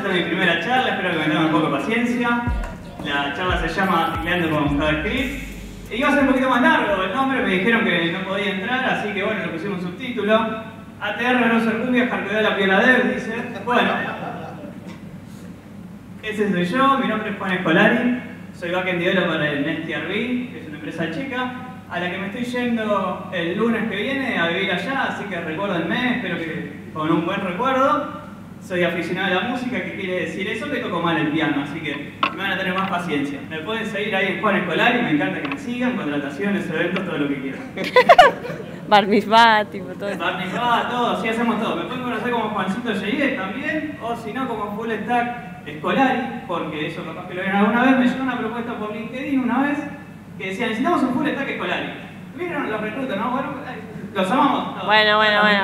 esta es mi primera charla, espero que me tengan un poco de paciencia. La charla se llama Articulando con JavaScript. Iba a ser un poquito más largo el nombre, me dijeron que no podía entrar, así que bueno, le pusimos un subtítulo. ATR Browser Cumbia, hardware la piel dev, dice. Bueno, ese soy yo, mi nombre es Juan Escolari, soy backend developer en NestRB, que es una empresa checa, a la que me estoy yendo el lunes que viene a vivir allá, así que recuérdenme, espero que con un buen recuerdo. Soy aficionado a la música, ¿qué quiere decir eso? Que toco mal el piano, así que me van a tener más paciencia. Me pueden seguir ahí en Juan Escolari, me encanta que me sigan, contrataciones, eventos, todo lo que quieran. Bar mitzvah, tipo todo eso. Bar mitzvah, todo, sí, hacemos todo. Me pueden conocer como Juancito Yeyes también, o si no, como Full Stack Escolari, porque eso capaz que lo vieron alguna vez. Me llegó una propuesta por LinkedIn una vez que decía, necesitamos un Full Stack Escolari. Vieron los reclutas, ¿no? Bueno, los amamos. No, Bueno.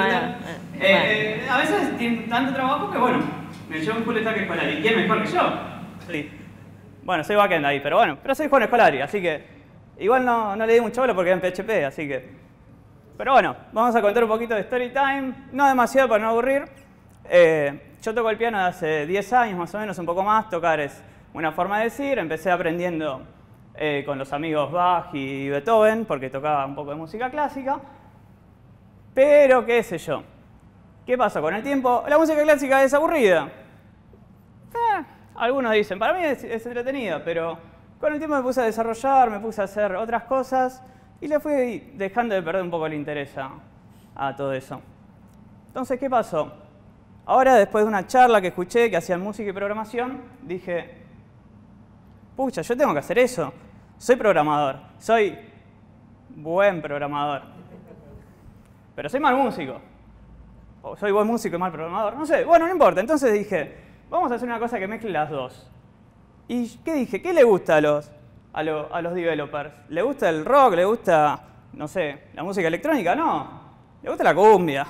A veces tienen tanto trabajo que bueno, me llevo un Full Stack Escolari. ¿Quién mejor que yo? Sí. Bueno, soy backend ahí, pero soy Juan Escolari, así que igual no le di mucha bola porque era en PHP, así que... Pero bueno, vamos a contar un poquito de story time, no demasiado para no aburrir. Yo toco el piano de hace 10 años más o menos, un poco más. Tocar es una forma de decir. Empecé aprendiendo con los amigos Bach y Beethoven, porque tocaba un poco de música clásica. Pero qué sé yo, ¿qué pasa con el tiempo? La música clásica es aburrida. Algunos dicen, para mí es entretenida, pero con el tiempo me puse a desarrollar, me puse a hacer otras cosas y le fui dejando de perder un poco el interés a todo eso. Entonces, ¿qué pasó? Ahora, después de una charla que escuché que hacían música y programación, dije, pucha, yo tengo que hacer eso. Soy programador, soy buen programador, pero soy mal músico. O soy buen músico y mal programador, no sé, bueno, no importa. Entonces dije, vamos a hacer una cosa que mezcle las dos. ¿Y qué dije? ¿Qué le gusta a los developers? ¿Le gusta el rock? ¿Le gusta, no sé, la música electrónica? No, le gusta la cumbia.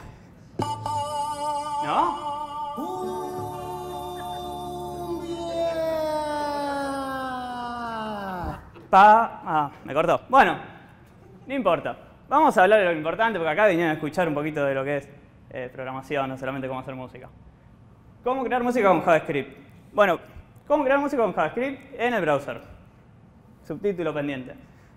¿No? Me cortó. Bueno, no importa. Vamos a hablar de lo importante, porque acá vinieron a escuchar un poquito de lo que es programación, no solamente cómo hacer música. ¿Cómo crear música con JavaScript? Bueno, ¿cómo crear música con JavaScript en el browser? Subtítulo pendiente.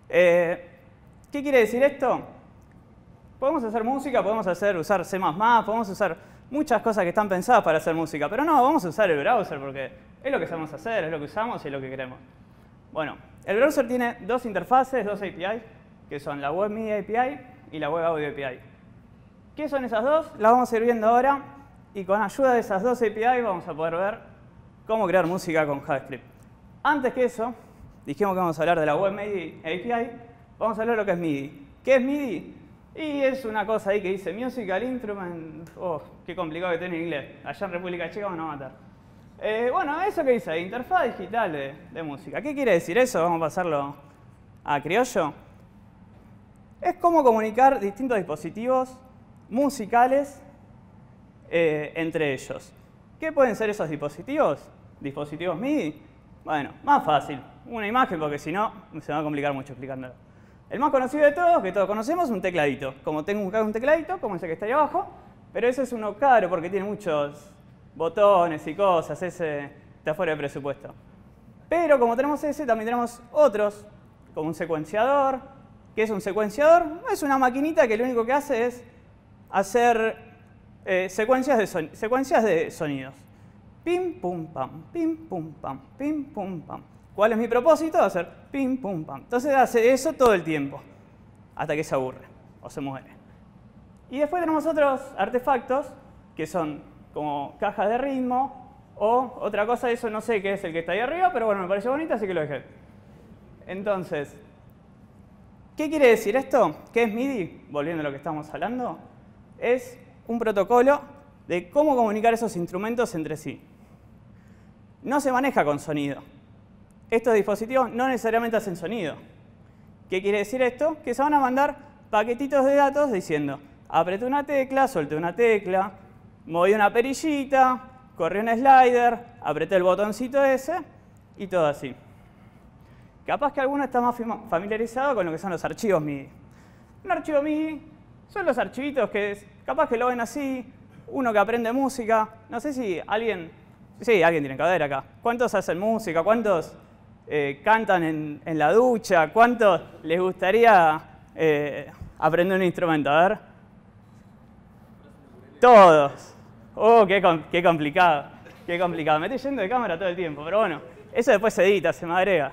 ¿Qué quiere decir esto? Podemos hacer música, podemos usar C++, podemos usar muchas cosas que están pensadas para hacer música, pero no, vamos a usar el browser porque es lo que sabemos hacer, es lo que usamos y es lo que queremos. Bueno, el browser tiene dos interfaces, dos APIs, que son la Web Media API y la Web Audio API. ¿Qué son esas dos? Las vamos a ir viendo ahora y con ayuda de esas dos API vamos a poder ver cómo crear música con JavaScript. Antes que eso, dijimos que vamos a hablar de la Web Media API, vamos a hablar de lo que es MIDI. ¿Qué es MIDI? Y es una cosa ahí que dice Musical Instrument, qué complicado que tiene en inglés, allá en República Checa van a matar. Bueno, eso que dice, interfaz digital de música. ¿Qué quiere decir eso? Vamos a pasarlo a criollo. Es cómo comunicar distintos dispositivos musicales entre ellos. ¿Qué pueden ser esos dispositivos? ¿Dispositivos MIDI? Bueno, más fácil, una imagen porque si no se me va a complicar mucho explicándolo. El más conocido de todos, que todos conocemos, es un tecladito. Como tengo un tecladito, como ese que está ahí abajo, pero ese es uno caro porque tiene muchos botones y cosas, ese está fuera de presupuesto. Pero como tenemos ese, también tenemos otros, como un secuenciador. ¿Qué es un secuenciador? Es una maquinita que lo único que hace es hacer secuencias de sonidos. Pim, pum, pam, pim, pum, pam, pim, pum, pam. ¿Cuál es mi propósito? Hacer pim, pum, pam. Entonces hace eso todo el tiempo, hasta que se aburre o se muere. Y después tenemos otros artefactos que son como cajas de ritmo o otra cosa, eso no sé qué es el que está ahí arriba, pero bueno, me pareció bonito, así que lo dejé. Entonces, ¿qué quiere decir esto? ¿Qué es MIDI? Volviendo a lo que estamos hablando, es un protocolo de cómo comunicar esos instrumentos entre sí. No se maneja con sonido. Estos dispositivos no necesariamente hacen sonido. ¿Qué quiere decir esto? Que se van a mandar paquetitos de datos diciendo, apreté una tecla, solté una tecla, moví una perillita, corrí un slider, apreté el botoncito ese y todo así. Capaz que alguno está más familiarizado con lo que son los archivos MIDI. Un archivo MIDI son los archivitos que capaz que lo ven así, uno que aprende música. No sé si alguien Sí, alguien tiene que ver acá. ¿Cuántos hacen música? ¿Cuántos cantan en la ducha? ¿Cuántos les gustaría aprender un instrumento? A ver. Todos. Oh, qué complicado. Qué complicado. Me estoy yendo de cámara todo el tiempo, pero bueno. Eso después se edita, se me agrega.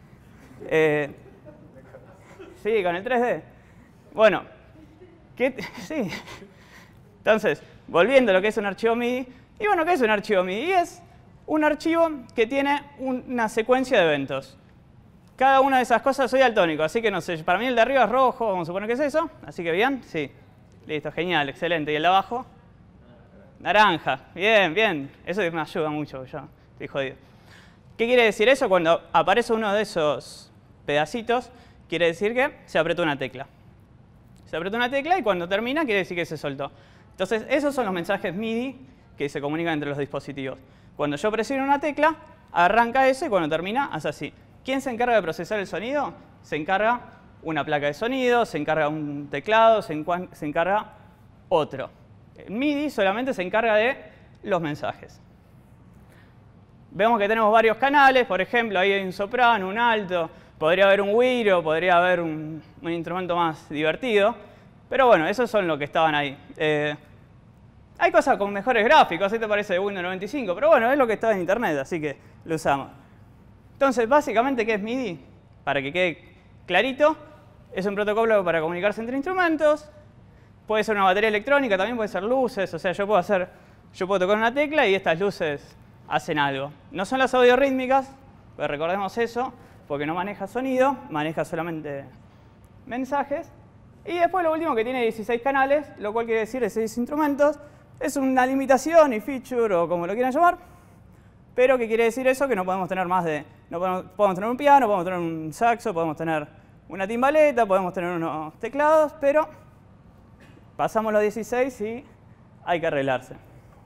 Sí, con el 3D. Bueno. Sí. Entonces, volviendo a lo que es un archivo MIDI. Y bueno, ¿qué es un archivo MIDI? Es un archivo que tiene una secuencia de eventos. Cada una de esas cosas soy daltónico, así que no sé, para mí el de arriba es rojo, vamos a suponer que es eso. Así que bien, sí. Listo, genial, excelente. ¿Y el de abajo? Naranja. Bien, bien. Eso me ayuda mucho, yo estoy jodido. ¿Qué quiere decir eso? Cuando aparece uno de esos pedacitos, quiere decir que se apretó una tecla. Se apretó una tecla y cuando termina quiere decir que se soltó. Entonces, esos son los mensajes MIDI que se comunican entre los dispositivos. Cuando yo presiono una tecla, arranca eso y cuando termina, hace así. ¿Quién se encarga de procesar el sonido? Se encarga una placa de sonido, se encarga un teclado, se encarga otro. El MIDI solamente se encarga de los mensajes. Vemos que tenemos varios canales, por ejemplo, ahí hay un soprano, un alto, podría haber un güiro, podría haber un instrumento más divertido. Pero bueno, esos son los que estaban ahí. Hay cosas con mejores gráficos, esto parece de Windows 95, pero bueno, es lo que está en internet, así que lo usamos. Entonces, básicamente, ¿qué es MIDI? Para que quede clarito, es un protocolo para comunicarse entre instrumentos. Puede ser una batería electrónica, también puede ser luces, o sea, yo puedo tocar una tecla y estas luces hacen algo. No son las audiorítmicas, pero recordemos eso, porque no maneja sonido, maneja solamente mensajes. Y después lo último que tiene 16 canales, lo cual quiere decir 6 instrumentos. Es una limitación y feature o como lo quieran llamar, pero que quiere decir eso que no podemos tener más de... No podemos tener un piano, podemos tener un saxo, podemos tener una timbaleta, podemos tener unos teclados, pero pasamos los 16 y hay que arreglarse.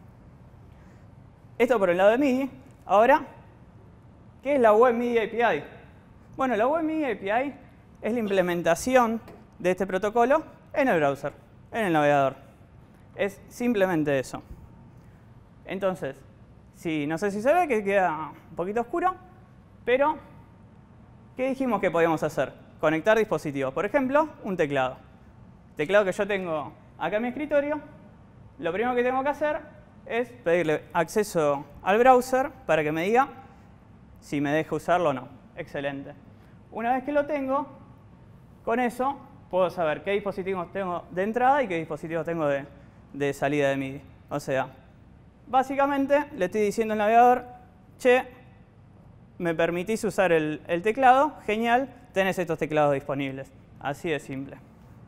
Esto por el lado de MIDI. Ahora, ¿qué es la Web MIDI API? Bueno, la Web MIDI API es la implementación de este protocolo en el browser, en el navegador. Es simplemente eso. Entonces, no sé si se ve que queda un poquito oscuro, pero ¿qué dijimos que podíamos hacer? Conectar dispositivos. Por ejemplo, un teclado. Teclado que yo tengo acá en mi escritorio. Lo primero que tengo que hacer es pedirle acceso al browser para que me diga si me deja usarlo o no. Excelente. Una vez que lo tengo, con eso puedo saber qué dispositivos tengo de entrada y qué dispositivos tengo de salida de MIDI. O sea, básicamente le estoy diciendo al navegador, che, me permitís usar el teclado, genial, tenés estos teclados disponibles. Así de simple.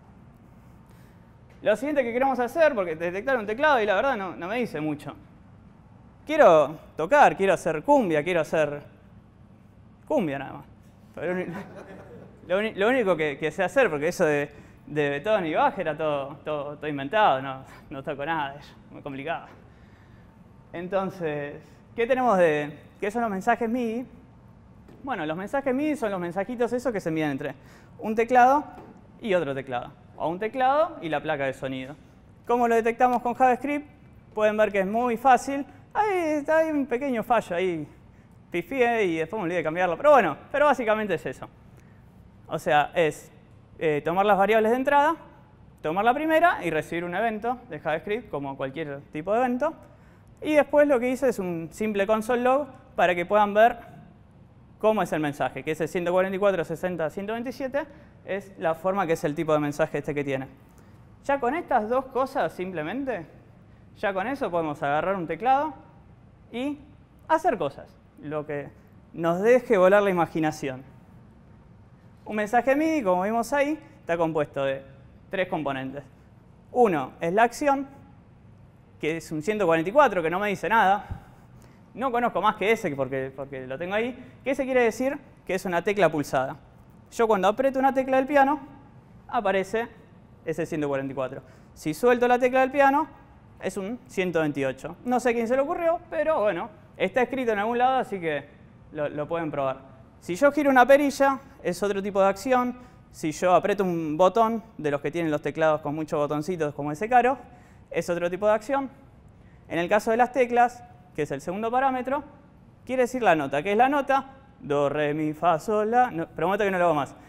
Lo siguiente que queremos hacer, porque detectar un teclado y la verdad no me dice mucho. Quiero tocar, quiero hacer cumbia, quiero hacer cumbia nada más. Pero lo único que sé hacer, porque eso de Beethoven y Bach era todo inventado, no toco nada de ello, muy complicado. Entonces, ¿qué son los mensajes MIDI? Bueno, los mensajes MIDI son los mensajitos esos que se envían entre un teclado y otro teclado, o un teclado y la placa de sonido. ¿Cómo lo detectamos con JavaScript? Pueden ver que es muy fácil. Hay un pequeño fallo ahí, pifié y después me olvidé de cambiarlo, pero bueno, básicamente es eso. O sea, es tomar las variables de entrada, tomar la primera y recibir un evento de JavaScript, como cualquier tipo de evento. Y después lo que hice es un simple console log para que puedan ver cómo es el mensaje, que es el 144.60.127, es la forma que es el tipo de mensaje este que tiene. Ya con estas dos cosas simplemente, ya con eso podemos agarrar un teclado y hacer cosas, lo que nos deje volar la imaginación. Un mensaje MIDI, como vimos ahí, está compuesto de 3 componentes. Uno es la acción, que es un 144, que no me dice nada. No conozco más que ese porque lo tengo ahí. Que ese quiere decir que es una tecla pulsada. Yo cuando aprieto una tecla del piano, aparece ese 144. Si suelto la tecla del piano, es un 128. No sé quién se le ocurrió, pero bueno, está escrito en algún lado, así que lo pueden probar. Si yo giro una perilla, es otro tipo de acción. Si yo aprieto un botón, de los que tienen los teclados con muchos botoncitos como ese caro, es otro tipo de acción. En el caso de las teclas, que es el segundo parámetro, quiere decir la nota. ¿Qué es la nota? Do, re, mi, fa, sol, la. No, prometo que no lo hago más.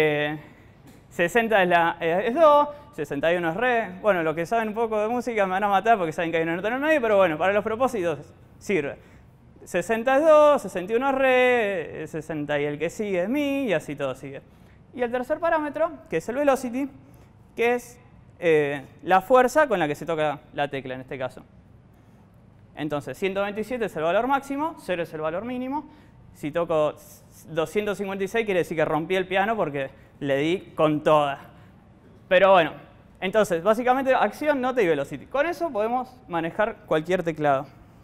60 es do, 61 es re. Bueno, los que saben un poco de música me van a matar porque saben que hay una nota en el medio, pero bueno, para los propósitos sirve. 60 es do, 61 es re, 60 y el que sigue es mi, y así todo sigue. Y el tercer parámetro, que es el velocity, que es la fuerza con la que se toca la tecla en este caso. Entonces, 127 es el valor máximo, 0 es el valor mínimo. Si toco 256 quiere decir que rompí el piano porque le di con toda. Pero bueno, entonces, básicamente acción, nota y velocity. Con eso podemos manejar cualquier teclado.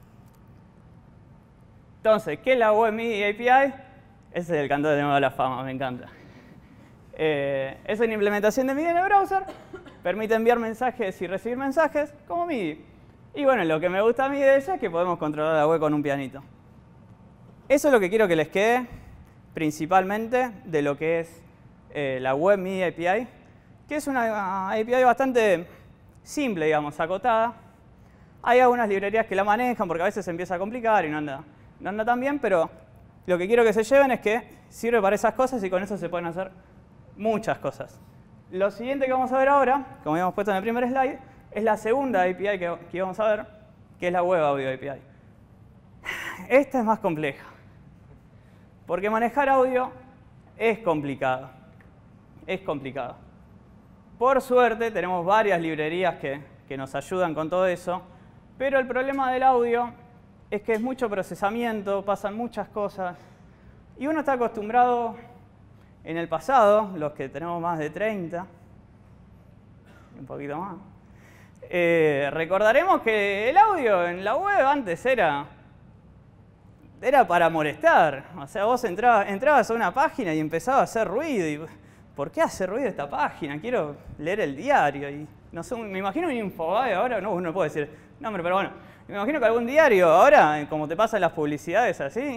Entonces, ¿qué es la Web MIDI API? Ese es el canto de Nueva la Fama, me encanta. Es una implementación de MIDI en el browser. Permite enviar mensajes y recibir mensajes como MIDI. Y bueno, lo que me gusta a mí de ella es que podemos controlar la web con un pianito. Eso es lo que quiero que les quede principalmente de lo que es la Web MIDI API, que es una API bastante simple, digamos, acotada. Hay algunas librerías que la manejan porque a veces se empieza a complicar y no anda tan bien, pero lo que quiero que se lleven es que sirve para esas cosas y con eso se pueden hacer muchas cosas. Lo siguiente que vamos a ver ahora, como habíamos puesto en el primer slide, es la segunda API que vamos a ver, que es la Web Audio API. Esta es más compleja, porque manejar audio es complicado. Es complicado. Por suerte tenemos varias librerías que nos ayudan con todo eso, pero el problema del audio es que es mucho procesamiento, pasan muchas cosas, y uno está acostumbrado en el pasado, los que tenemos más de 30, un poquito más, recordaremos que el audio en la web antes era para molestar. O sea, vos entrabas a una página y empezaba a hacer ruido. Y, ¿por qué hace ruido esta página? Quiero leer el diario. Y, no sé, me imagino un Infobae ahora, no puedo decir nombre, pero bueno. Me imagino que algún diario ahora, como te pasan las publicidades así,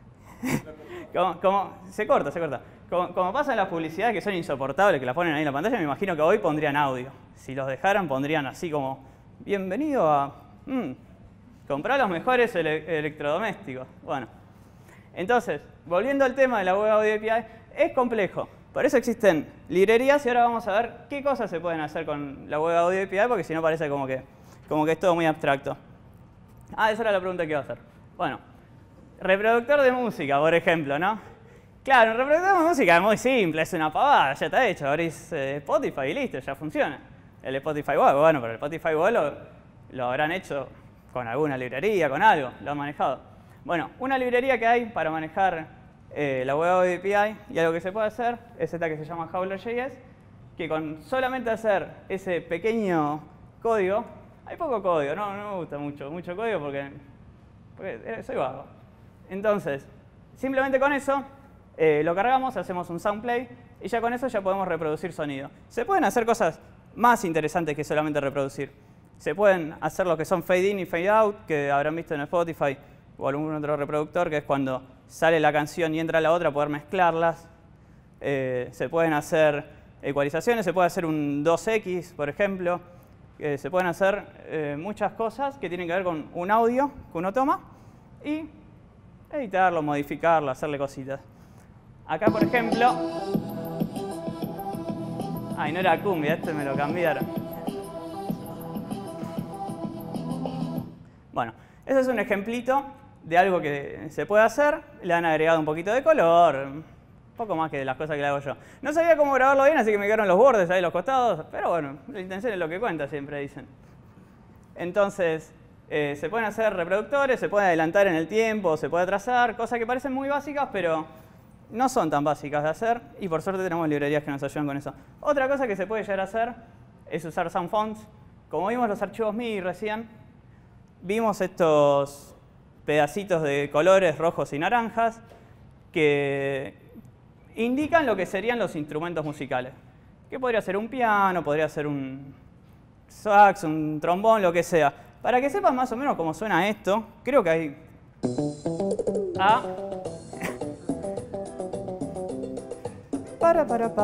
se corta. Como pasan las publicidades que son insoportables, que las ponen ahí en la pantalla, me imagino que hoy pondrían audio. Si los dejaran, pondrían así como, bienvenido a comprar los mejores electrodomésticos. Bueno, entonces, volviendo al tema de la Web Audio API, es complejo. Por eso existen librerías y ahora vamos a ver qué cosas se pueden hacer con la Web Audio API, porque si no parece como que es todo muy abstracto. Esa era la pregunta que iba a hacer. Bueno, reproductor de música, por ejemplo, ¿no? Claro, un reproductor de música es muy simple, es una pavada, ya está hecho. Abrís Spotify y listo, ya funciona. El Spotify Web, bueno, pero el Spotify Web lo habrán hecho con alguna librería, con algo, lo han manejado. Bueno, una librería que hay para manejar la Web Audio API y algo que se puede hacer es esta que se llama Howler.js, que con solamente hacer ese pequeño código, hay poco código, no me gusta mucho código porque soy vago. Entonces, simplemente con eso lo cargamos, hacemos un soundplay y ya con eso ya podemos reproducir sonido. Se pueden hacer cosas más interesantes que solamente reproducir. Se pueden hacer lo que son fade in y fade out, que habrán visto en Spotify o algún otro reproductor, que es cuando sale la canción y entra la otra, poder mezclarlas. Se pueden hacer ecualizaciones, se puede hacer un 2X, por ejemplo. Se pueden hacer muchas cosas que tienen que ver con un audio que uno toma y editarlo, modificarlo, hacerle cositas. Acá, por ejemplo... no era cumbia, este me lo cambiaron. Bueno, ese es un ejemplito de algo que se puede hacer. Le han agregado un poquito de color, un poco más que de las cosas que le hago yo. No sabía cómo grabarlo bien, así que me quedaron los bordes ahí, los costados. Pero bueno, la intención es lo que cuenta, siempre dicen. Entonces, se pueden hacer reproductores, se puede adelantar en el tiempo, se puede atrasar, cosas que parecen muy básicas, pero no son tan básicas de hacer. Y por suerte tenemos librerías que nos ayudan con eso. Otra cosa que se puede llegar a hacer es usar Sound Fonts. Como vimos los archivos MIDI recién, vimos estos pedacitos de colores rojos y naranjas que indican lo que serían los instrumentos musicales. Que podría ser un piano, podría ser un sax, un trombón, lo que sea. Para que sepan más o menos cómo suena esto, creo que hay...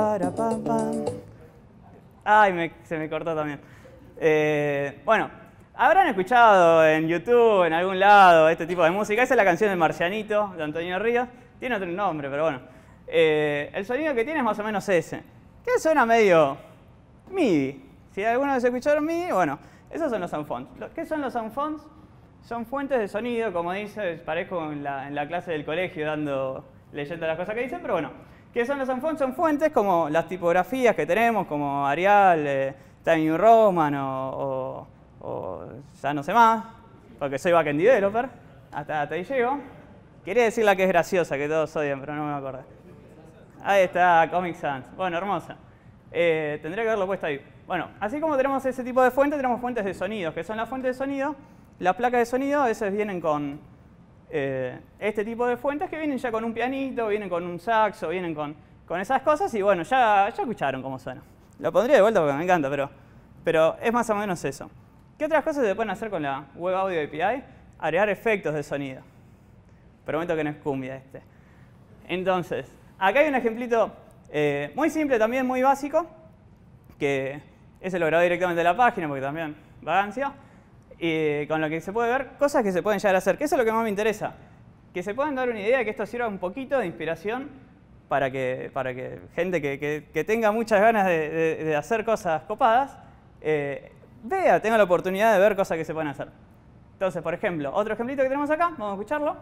Se me cortó también. Bueno, Habrán escuchado en YouTube, en algún lado, este tipo de música. Esa es la canción de Marcianito, de Antonio Ríos. Tiene otro nombre, pero bueno. El sonido que tiene es más o menos ese. Que suena medio MIDI. Si alguna vez escucharon MIDI, bueno, esos son los sound fonts. ¿Qué son los sound fonts? Son fuentes de sonido, como dice, parezco en la clase del colegio leyendo las cosas que dicen, pero bueno. ¿Qué son los sound fonts? Son fuentes como las tipografías que tenemos, como Arial, Times New Roman o ya no sé más, porque soy backend developer, hasta ahí llego. Quería decir la que es graciosa, que todos odian, pero no me acuerdo. Ahí está, Comic Sans. Bueno, hermosa. Tendría que haberlo puesto ahí. Bueno, así como tenemos ese tipo de fuentes, tenemos fuentes de sonidos, que son las fuentes de sonido. Las placas de sonido a veces vienen con este tipo de fuentes que vienen ya con un pianito, vienen con un saxo, vienen con esas cosas y bueno, ya escucharon cómo suena. Lo pondría de vuelta porque me encanta, pero es más o menos eso. ¿Qué otras cosas se pueden hacer con la Web Audio API? Agregar efectos de sonido. Prometo que no es cumbia este. Entonces, acá hay un ejemplito muy simple también, muy básico, que ese lo grabé directamente de la página porque también vagancia, y con lo que se puede ver cosas que se pueden llegar a hacer, que eso es lo que más me interesa, que se puedan dar una idea, que esto sirva un poquito de inspiración para que gente que tenga muchas ganas de hacer cosas copadas, tenga la oportunidad de ver cosas que se pueden hacer. Entonces, por ejemplo, otro ejemplito que tenemos acá, vamos a escucharlo.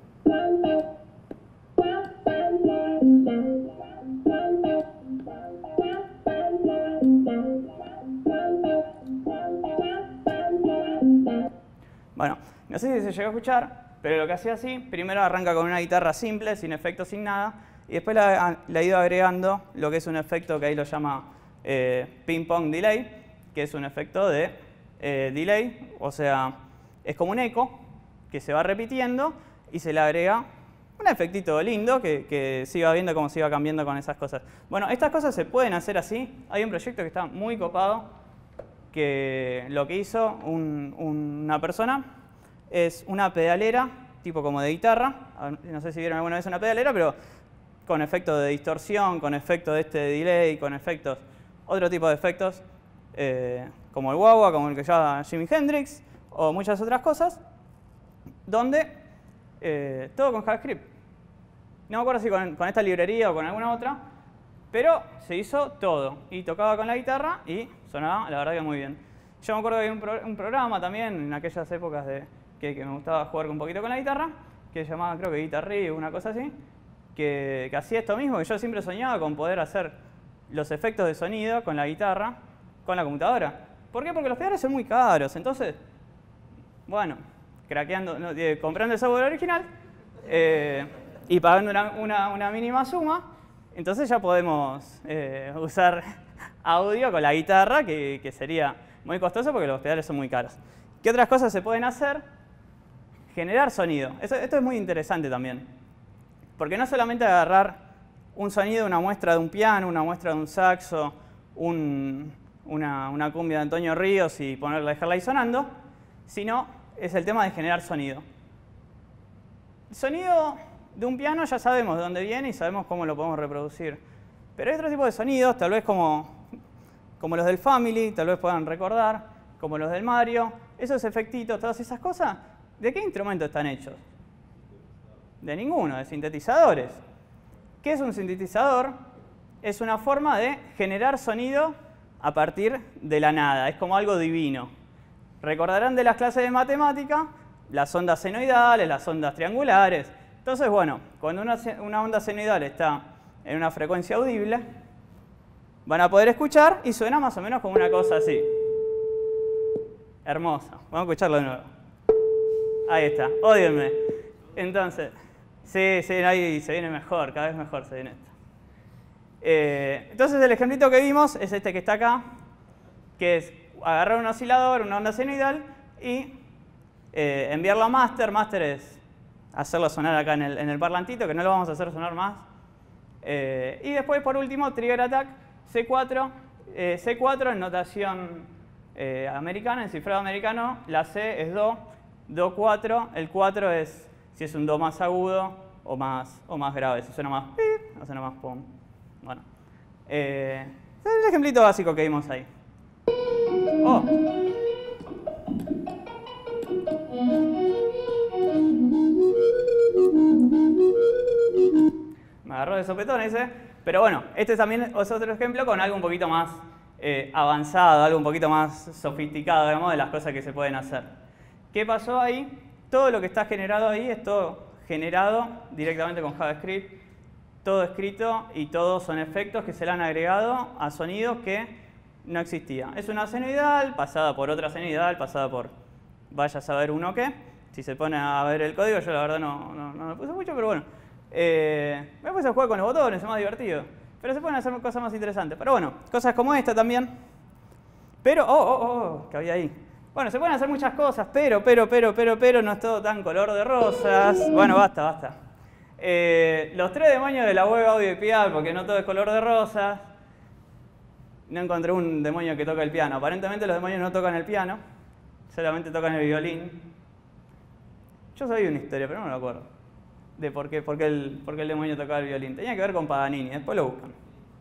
Bueno, no sé si se llegó a escuchar, pero lo que hacía así, primero arranca con una guitarra simple, sin efectos, sin nada, y después le he ido agregando lo que es un efecto que ahí lo llama ping pong delay, que es un efecto de delay, o sea, es como un eco que se va repitiendo y se le agrega un efectito lindo que siga viendo cómo se iba cambiando con esas cosas. Bueno, estas cosas se pueden hacer así. Hay un proyecto que está muy copado, que lo que hizo una persona es una pedalera, tipo como de guitarra. No sé si vieron alguna vez una pedalera, pero con efecto de distorsión, con efecto de delay, con efectos, otro tipo de efectos, como el wah-wah, como el que llama Jimi Hendrix, o muchas otras cosas, donde todo con JavaScript. No me acuerdo si con esta librería o con alguna otra, pero se hizo todo. Y tocaba con la guitarra y sonaba, la verdad, que muy bien. Yo me acuerdo que había un programa también en aquellas épocas que me gustaba jugar un poquito con la guitarra, que se llamaba, creo que Guitar Rig o una cosa así, que hacía esto mismo, que yo siempre soñaba con poder hacer los efectos de sonido con la guitarra, con la computadora. ¿Por qué? Porque los pedales son muy caros. Entonces, bueno, comprando el software original y pagando una mínima suma, entonces ya podemos usar audio con la guitarra, que sería muy costoso porque los pedales son muy caros. ¿Qué otras cosas se pueden hacer? Generar sonido. Esto es muy interesante también. Porque no solamente agarrar un sonido, una muestra de un piano, una muestra de un saxo, una cumbia de Antonio Ríos y dejarla ahí sonando, sino es el tema de generar sonido. El sonido de un piano ya sabemos de dónde viene y sabemos cómo lo podemos reproducir. Pero hay otro tipo de sonidos, tal vez como los del Family, tal vez puedan recordar, como los del Mario. Esos efectitos, todas esas cosas, ¿de qué instrumento están hechos? De ninguno, de sintetizadores. ¿Qué es un sintetizador? Es una forma de generar sonido a partir de la nada, es como algo divino. Recordarán de las clases de matemática las ondas senoidales, las ondas triangulares. Entonces, bueno, cuando una onda senoidal está en una frecuencia audible, van a poder escuchar y suena más o menos como una cosa así. Hermosa. Vamos a escucharlo de nuevo. Ahí está, ódienme. Entonces, sí, ahí se viene mejor, cada vez mejor se viene esto. Entonces el ejemplito que vimos es este que está acá, que es agarrar un oscilador, una onda senoidal, y enviarlo a master. Master es hacerlo sonar acá en el parlantito, que no lo vamos a hacer sonar más. Y después, por último, trigger attack C4. C4 en notación americana, en cifrado americano, la C es Do, Do 4, el 4 es si es un Do más agudo o más grave, si suena más pip o suena más pum. Bueno, es el ejemplito básico que vimos ahí. Oh. de sopetón ese. Pero bueno, este también es otro ejemplo con algo un poquito más avanzado, algo un poquito más sofisticado, digamos, de las cosas que se pueden hacer. ¿Qué pasó ahí? Todo lo que está generado ahí es todo generado directamente con JavaScript, todo escrito y todos son efectos que se le han agregado a sonidos que no existían. Es una senoidal pasada por otra senoidal, pasada por vaya a saber uno qué. Si se pone a ver el código, yo la verdad no me puse mucho, pero bueno. Me puse a jugar con los botones, es más divertido. Pero se pueden hacer cosas más interesantes. Pero bueno, cosas como esta también. Pero, que había ahí. Bueno, se pueden hacer muchas cosas, pero, no es todo tan color de rosas. Bueno, basta. Los 3 demonios de la web audio API, porque no todo es color de rosas. No encontré un demonio que toca el piano. Aparentemente los demonios no tocan el piano, solamente tocan el violín. Yo sabía una historia, pero no me lo acuerdo. De por qué el demonio tocaba el violín. Tenía que ver con Paganini, después lo buscan.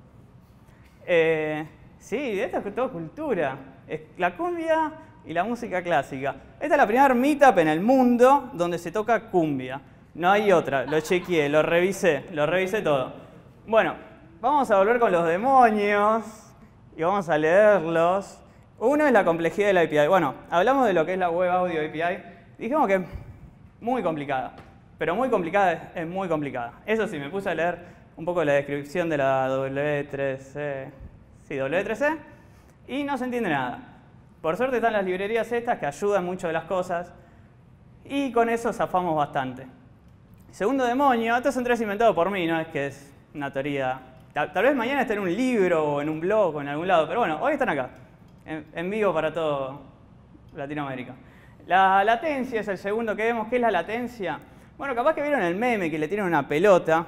Sí, esto es todo cultura. Es la cumbia y la música clásica. Esta es la primera meetup en el mundo donde se toca cumbia. No hay otra, lo chequeé, lo revisé todo. Bueno, vamos a volver con los demonios y vamos a leerlos. Uno es la complejidad de la API. Bueno, hablamos de lo que es la Web Audio API. Dijimos que es muy complicada, pero muy complicada es muy complicada. Eso sí, me puse a leer un poco la descripción de la W3C, sí, W3C, y no se entiende nada. Por suerte están las librerías estas que ayudan mucho de las cosas, y con eso zafamos bastante. Segundo demonio, estos son 3 inventados por mí, no es que es una teoría. Tal vez mañana esté en un libro o en un blog o en algún lado, pero bueno, hoy están acá, en vivo para todo Latinoamérica. La latencia es el segundo que vemos. ¿Qué es la latencia? Bueno, capaz que vieron el meme que le tiran una pelota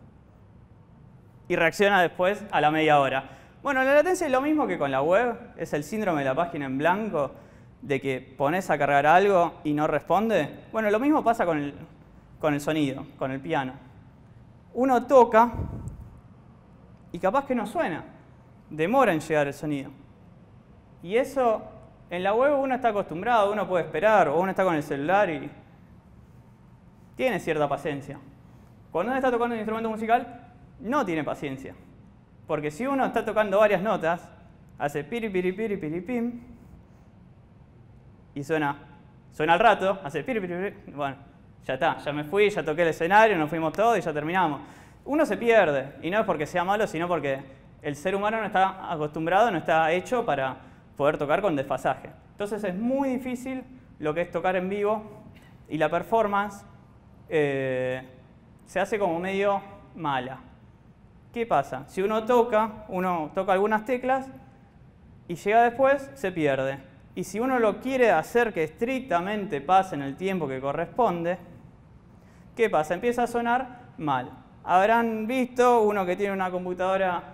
y reacciona después a la media hora. Bueno, la latencia es lo mismo que con la web, es el síndrome de la página en blanco, de que pones a cargar algo y no responde. Bueno, lo mismo pasa con el sonido, con el piano. Uno toca y capaz que no suena, demora en llegar el sonido. Y eso, en la web uno está acostumbrado, uno puede esperar, o uno está con el celular y tiene cierta paciencia. Cuando uno está tocando un instrumento musical, no tiene paciencia. Porque si uno está tocando varias notas, hace piri, piri, piri, piri, pim, y suena al rato, hace piri, piri, piri, bueno, ya está, ya me fui, ya toqué el escenario, nos fuimos todos y ya terminamos. Uno se pierde, y no es porque sea malo, sino porque el ser humano no está acostumbrado, no está hecho para poder tocar con desfasaje. Entonces es muy difícil lo que es tocar en vivo, y la performance se hace como medio mala. ¿Qué pasa? Si uno toca algunas teclas y llega después, se pierde. Y si uno lo quiere hacer que estrictamente pase en el tiempo que corresponde, ¿qué pasa? Empieza a sonar mal. Habrán visto uno que tiene una computadora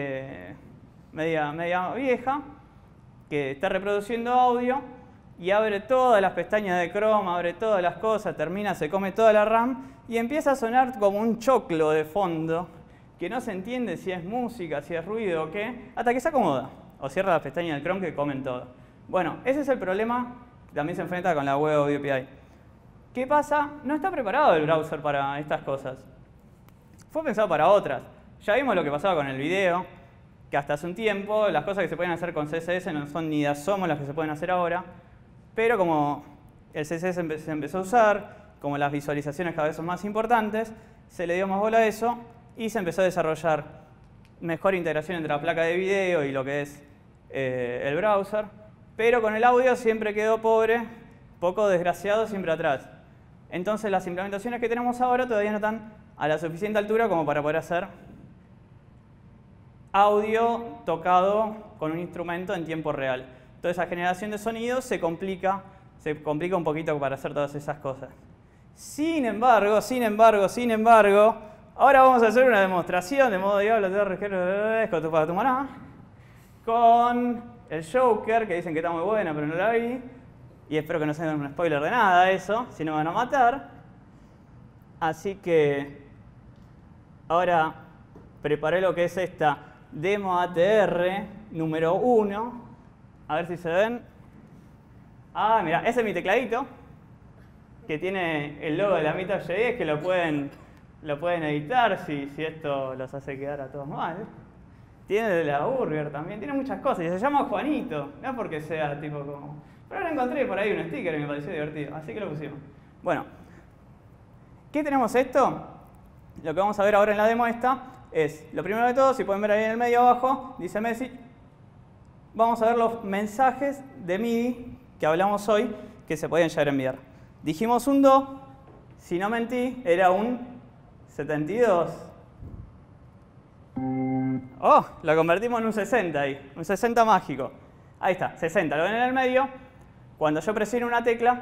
media vieja, que está reproduciendo audio y abre todas las pestañas de Chrome, abre todas las cosas, termina, se come toda la RAM y empieza a sonar como un choclo de fondo que no se entiende si es música, si es ruido o qué, hasta que se acomoda o cierra las pestañas del Chrome que comen todo. Bueno, ese es el problema que también se enfrenta con la Web Audio API. ¿Qué pasa? No está preparado el browser para estas cosas. Fue pensado para otras. Ya vimos lo que pasaba con el video, que hasta hace un tiempo las cosas que se pueden hacer con CSS no son ni de asomo las que se pueden hacer ahora, pero como el CSS se empezó a usar, como las visualizaciones cada vez son más importantes, se le dio más bola a eso y se empezó a desarrollar mejor integración entre la placa de video y lo que es el browser, pero con el audio siempre quedó pobre, poco desgraciado, siempre atrás. Entonces las implementaciones que tenemos ahora todavía no están a la suficiente altura como para poder hacer audio tocado con un instrumento en tiempo real. Toda esa generación de sonidos se complica un poquito para hacer todas esas cosas. Sin embargo, ahora vamos a hacer una demostración de modo diablo, tu maná, con el Joker, que dicen que está muy buena, pero no la vi. Y espero que no sea un spoiler de nada eso, si no me van a matar. Así que ahora preparé lo que es esta demo ATR número 1. A ver si se ven. Ah, mira, ese es mi tecladito, que tiene el logo de la Meetup.js, que lo pueden lo pueden editar si esto los hace quedar a todos mal. Tiene de la Burger también, tiene muchas cosas. Y se llama Juanito, no porque sea tipo como... Pero ahora encontré por ahí un sticker y me pareció divertido, así que lo pusimos. Bueno, ¿qué tenemos esto? Lo que vamos a ver ahora en la demo esta es, lo primero de todo, si pueden ver ahí en el medio abajo, dice Message. Vamos a ver los mensajes de MIDI que hablamos hoy que se podían llegar a enviar. Dijimos un Do, si no mentí, era un 72. Oh, lo convertimos en un 60 ahí, un 60 mágico. Ahí está, 60, lo ven en el medio. Cuando yo presiono una tecla,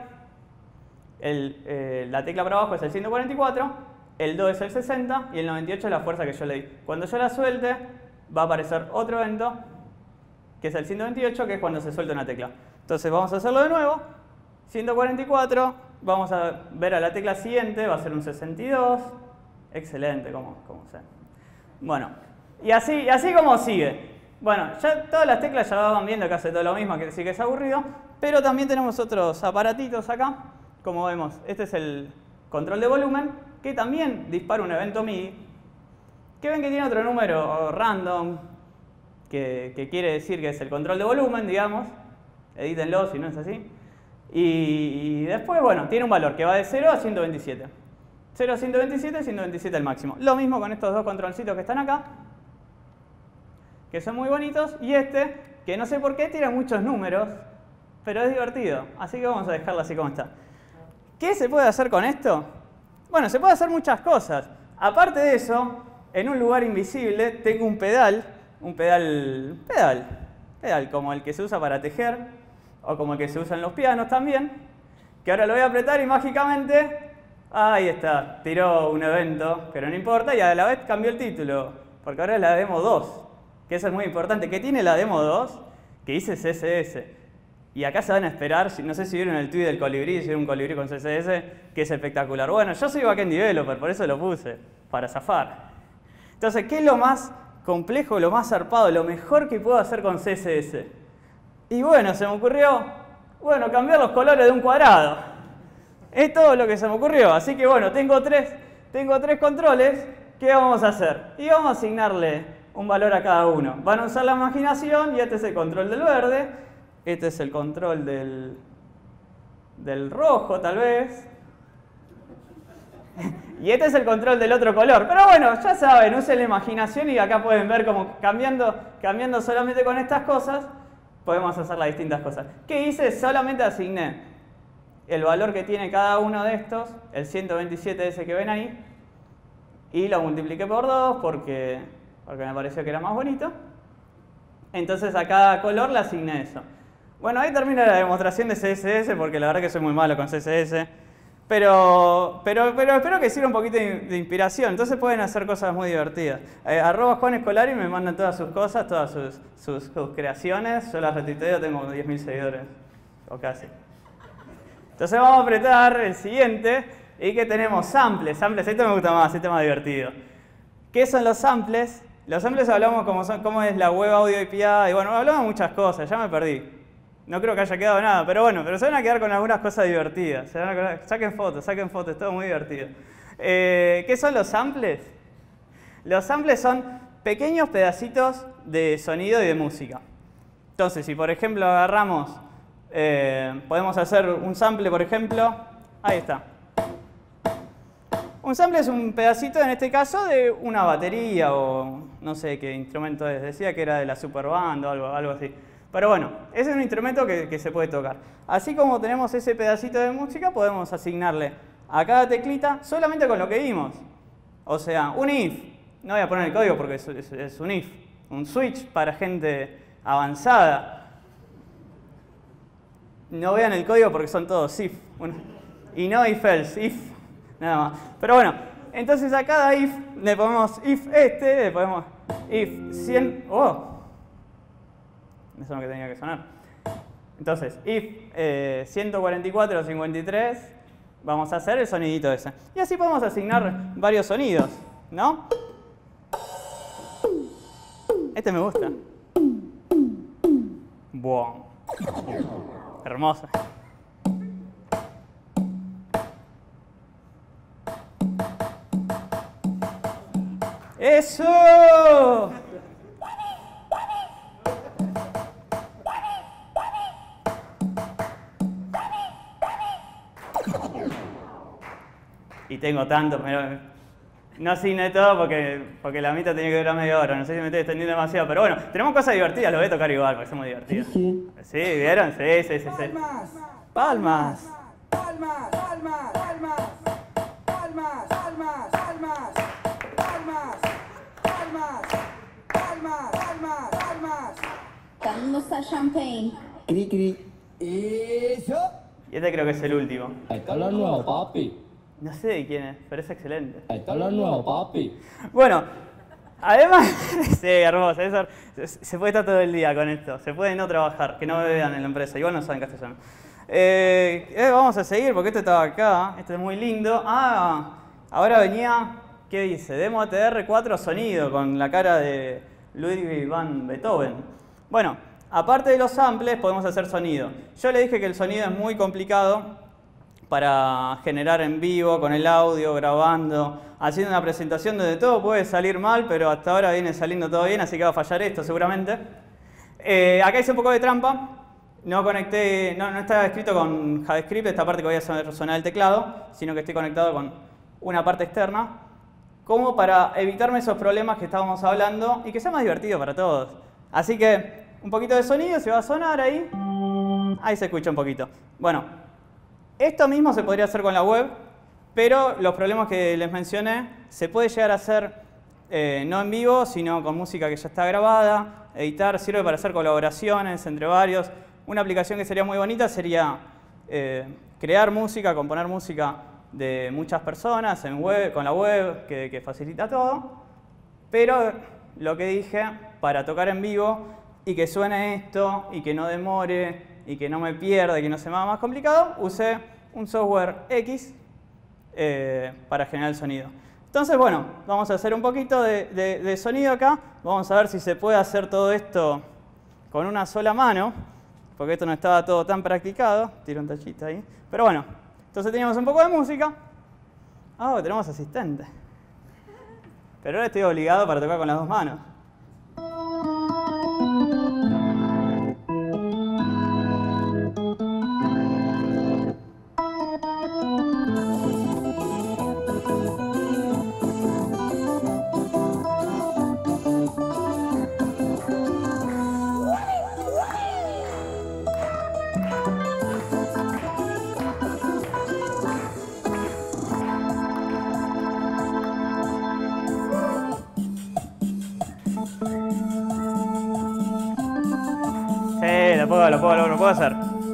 la tecla para abajo es el 144, el Do es el 60 y el 98 es la fuerza que yo le di. Cuando yo la suelte, va a aparecer otro evento, que es el 128, que es cuando se suelta una tecla. Entonces vamos a hacerlo de nuevo. 144, vamos a ver a la tecla siguiente, va a ser un 62. Excelente, como sea. Bueno, y así como sigue. Bueno, ya todas las teclas ya van viendo que hace todo lo mismo, que sí que es aburrido, pero también tenemos otros aparatitos acá. Como vemos, este es el control de volumen, que también dispara un evento MIDI, que ven que tiene otro número random, que quiere decir que es el control de volumen, digamos. Edítenlo si no es así. Y después, bueno, tiene un valor que va de 0 a 127. 0 a 127, 127 el máximo. Lo mismo con estos dos controlcitos que están acá, que son muy bonitos, y este, que no sé por qué tiene muchos números, pero es divertido, así que vamos a dejarlo así como está. ¿Qué se puede hacer con esto? Bueno, se puede hacer muchas cosas. Aparte de eso, en un lugar invisible tengo un pedal como el que se usa para tejer, o como el que se usa en los pianos también, que ahora lo voy a apretar y mágicamente, ahí está, tiró un evento, pero no importa, y a la vez cambió el título, porque ahora es la demo 2. Que eso es muy importante. ¿Qué tiene la demo 2? Que dice CSS. Y acá se van a esperar, no sé si vieron el tweet del colibrí, si era un colibrí con CSS, que es espectacular. Bueno, yo soy backend developer, por eso lo puse, para zafar. Entonces, ¿qué es lo más complejo, lo más zarpado, lo mejor que puedo hacer con CSS? Y bueno, se me ocurrió, cambiar los colores de un cuadrado. Es todo lo que se me ocurrió. Así que bueno, tengo tres controles. ¿Qué vamos a hacer? Y vamos a asignarle un valor a cada uno. Van a usar la imaginación y este es el control del verde, este es el control del rojo tal vez, y este es el control del otro color. Pero bueno, ya saben, usen la imaginación y acá pueden ver cómo cambiando solamente con estas cosas, podemos hacer las distintas cosas. ¿Qué hice? Solamente asigné el valor que tiene cada uno de estos, el 127 ese que ven ahí, y lo multipliqué por 2 porque me pareció que era más bonito. Entonces a cada color le asigné eso. Bueno, ahí termina la demostración de CSS, porque la verdad que soy muy malo con CSS. Pero espero que sirva un poquito de inspiración. Entonces pueden hacer cosas muy divertidas. @JuanEscolari me mandan todas sus cosas, todas sus creaciones. Yo las retuiteo, tengo 10.000 seguidores, o casi. Entonces vamos a apretar el siguiente, y que tenemos samples. Este me gusta más, este es más divertido. ¿Qué son los samples? Los samples hablamos cómo es la web audio API, y bueno, hablamos de muchas cosas, ya me perdí. No creo que haya quedado nada, pero se van a quedar con algunas cosas divertidas. Saquen fotos, es todo muy divertido. ¿Qué son los samples? Los samples son pequeños pedacitos de sonido y de música. Entonces, si por ejemplo agarramos, podemos hacer un sample, por ejemplo, ahí está. Un sample es un pedacito, en este caso, de una batería o no sé qué instrumento es. Decía que era de la Superband o algo así. Pero bueno, ese es un instrumento que se puede tocar. Así como tenemos ese pedacito de música, podemos asignarle a cada teclita solamente con lo que vimos. O sea, un if. No voy a poner el código porque es un if. Un switch para gente avanzada. No vean el código porque son todos if. Y no if else, if. Nada más. Pero bueno, entonces a cada if le ponemos if le ponemos if 100. ¡Oh! Eso es lo que tenía que sonar. Entonces, if 144 o 53, vamos a hacer el sonidito ese. Y así podemos asignar varios sonidos, ¿no? Este me gusta. Wow. Hermoso. ¡Eso! Y tengo tanto, pero no asigné todo porque la mitad tenía que durar media hora. No sé si me estoy extendiendo demasiado, pero bueno, tenemos cosas divertidas, lo voy a tocar igual porque son muy divertidas. Sí. ¿Sí? ¿Vieron? Sí, sí, sí, sí. Palmas. Palmas, palmas, palmas, palmas, palmas, palmas, palmas, palmas, palmas, palmas, palmas. ¿Dónde está champagne? Cri, cri. Eso. Y este creo que es el último. Ahí está la nueva, papi. No sé de quién es, pero es excelente. Ahí está la nueva, papi. Bueno, además, sí, hermoso, eso, se puede estar todo el día con esto, se puede no trabajar, que no me vean en la empresa, igual no saben castellano. Vamos a seguir porque esto estaba acá, esto es muy lindo. Ahora venía, ¿qué dice? Demo ATR4 sonido con la cara de Ludwig van Beethoven. Bueno, aparte de los samples podemos hacer sonido. Yo le dije que el sonido es muy complicado para generar en vivo, con el audio, grabando, haciendo una presentación donde todo puede salir mal, pero hasta ahora viene saliendo todo bien, así que va a fallar esto seguramente. Acá hice un poco de trampa, no conecté, no está escrito con JavaScript, esta parte que voy a hacer sonar el teclado, sino que estoy conectado con una parte externa, como para evitarme esos problemas que estábamos hablando y que sea más divertido para todos. Así que un poquito de sonido, se va a sonar ahí, ahí se escucha un poquito. Bueno. Esto mismo se podría hacer con la web, pero los problemas que les mencioné se puede llegar a hacer no en vivo, sino con música que ya está grabada. Editar sirve para hacer colaboraciones entre varios. Una aplicación que sería muy bonita sería crear música, componer música de muchas personas en web, con la web, que facilita todo. Pero lo que dije, para tocar en vivo y que suene esto y que no demore y que no me pierda y que no se me haga más complicado, usé un software X para generar el sonido. Entonces, bueno, vamos a hacer un poquito de sonido acá. Vamos a ver si se puede hacer todo esto con una sola mano, porque esto no estaba todo tan practicado. Tiro un tachito ahí. Pero bueno, entonces teníamos un poco de música. Tenemos asistente. Pero ahora estoy obligado para tocar con las dos manos. Lo puedo hacer.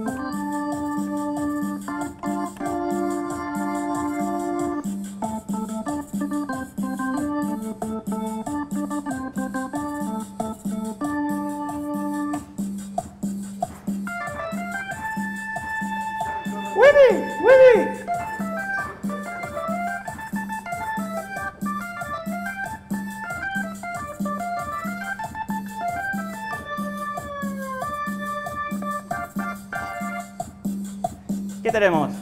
¿Qué tenemos?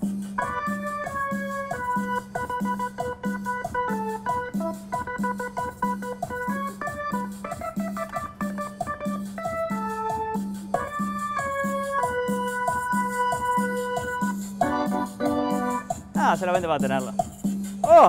Solamente para tenerlo. ¡Oh!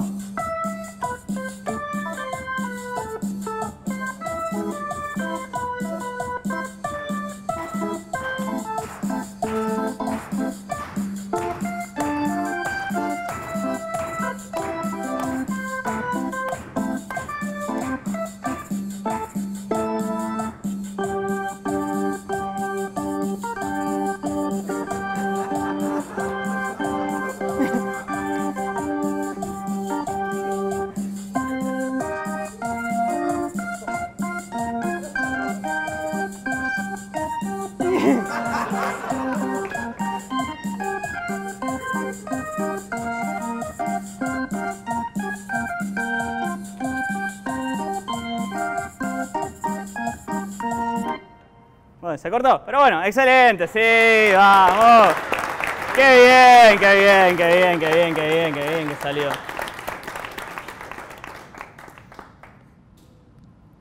Bueno, se cortó, pero bueno, excelente, sí, vamos. Qué bien, qué bien, qué bien, qué bien, qué bien, qué bien que salió.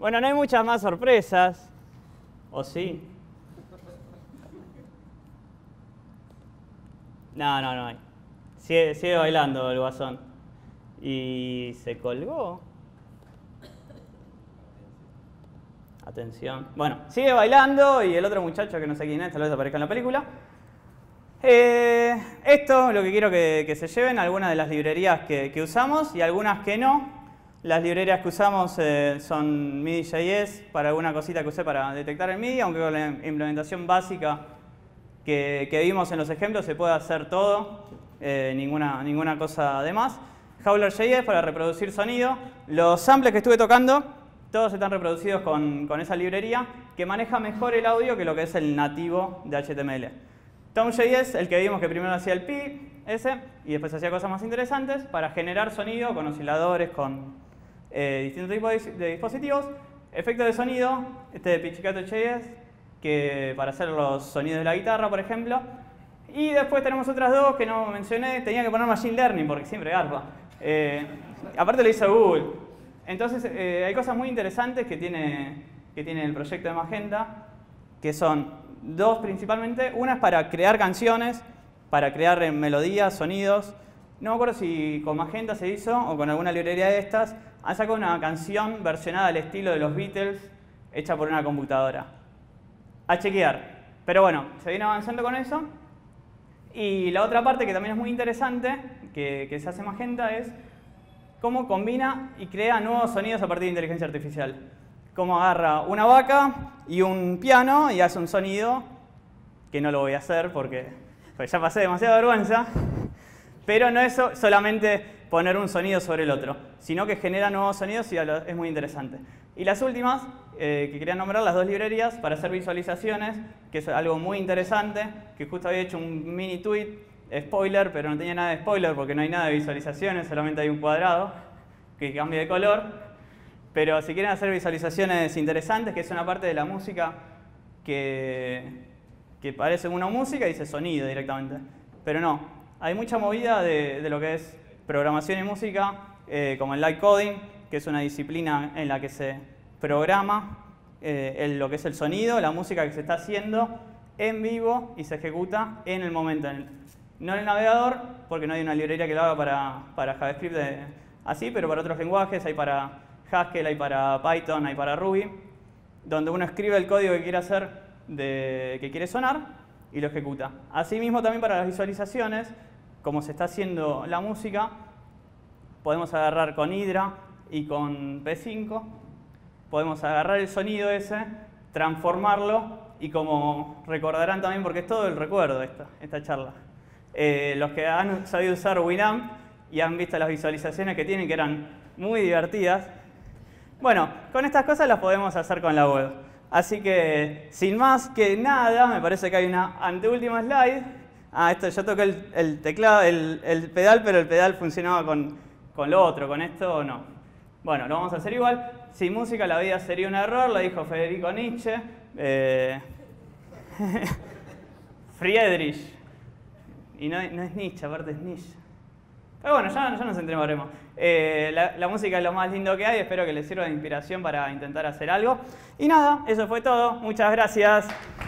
Bueno, no hay muchas más sorpresas. ¿O sí? No hay. Sigue bailando el guasón. ¿Y se colgó? Atención. Bueno, sigue bailando y el otro muchacho, que no sé quién es, tal vez aparezca en la película. Esto, lo que quiero que se lleven, algunas de las librerías que usamos y algunas que no. Las librerías que usamos son MIDI.js para alguna cosita que usé para detectar el MIDI, aunque con la implementación básica que vimos en los ejemplos se puede hacer todo, ninguna cosa de más. Howler.js para reproducir sonido. Los samples que estuve tocando, todos están reproducidos con esa librería que maneja mejor el audio que lo que es el nativo de HTML. Tone.js, el que vimos que primero hacía el pi, ese, y después hacía cosas más interesantes para generar sonido con osciladores, con distintos tipos de dispositivos. Efectos de sonido, este de Pizzicato.js, que para hacer los sonidos de la guitarra, por ejemplo. Y después tenemos otras dos que no mencioné, tenía que poner Machine Learning porque siempre garpa. Aparte lo hizo Google. Entonces hay cosas muy interesantes que tiene el proyecto de Magenta, que son dos principalmente. Una es para crear canciones, para crear melodías, sonidos. No me acuerdo si con Magenta se hizo o con alguna librería de estas. Han sacado una canción versionada al estilo de los Beatles, hecha por una computadora. A chequear. Pero bueno, se viene avanzando con eso. Y la otra parte que también es muy interesante, que se hace Magenta, es cómo combina y crea nuevos sonidos a partir de inteligencia artificial. Cómo agarra una vaca y un piano y hace un sonido, que no lo voy a hacer porque pues ya pasé demasiada vergüenza, pero no es solamente poner un sonido sobre el otro, sino que genera nuevos sonidos y es muy interesante. Y las últimas, que quería nombrar, las dos librerías para hacer visualizaciones, que es algo muy interesante, que justo había hecho un mini tweet, spoiler, pero no tenía nada de spoiler porque no hay nada de visualizaciones, solamente hay un cuadrado que cambia de color. Pero si quieren hacer visualizaciones interesantes, que es una parte de la música que parece una música y dice sonido directamente. Pero no, hay mucha movida de lo que es programación y música, como el live coding, que es una disciplina en la que se programa lo que es el sonido, la música que se está haciendo en vivo y se ejecuta en el momento. No en el navegador, porque no hay una librería que lo haga para JavaScript así, pero para otros lenguajes, hay para Haskell, hay para Python, hay para Ruby, donde uno escribe el código que quiere hacer, que quiere sonar, y lo ejecuta. Asimismo, también para las visualizaciones, como se está haciendo la música, podemos agarrar con Hydra y con P5, podemos agarrar el sonido ese, transformarlo, y como recordarán también, porque es todo el recuerdo esta charla, los que han sabido usar Winamp y han visto las visualizaciones que tienen, que eran muy divertidas. Bueno, con estas cosas las podemos hacer con la web. Así que, sin más que nada, me parece que hay una anteúltima slide. Yo toqué el teclado, el pedal, pero el pedal funcionaba con lo otro, con esto no. Bueno, lo vamos a hacer igual. Sin música la vida sería un error, lo dijo Federico Nietzsche. Friedrich. Y no es Nietzsche, aparte es Nietzsche. Pero bueno, ya nos entremaremos. La música es lo más lindo que hay, espero que les sirva de inspiración para intentar hacer algo. Y nada, eso fue todo. Muchas gracias.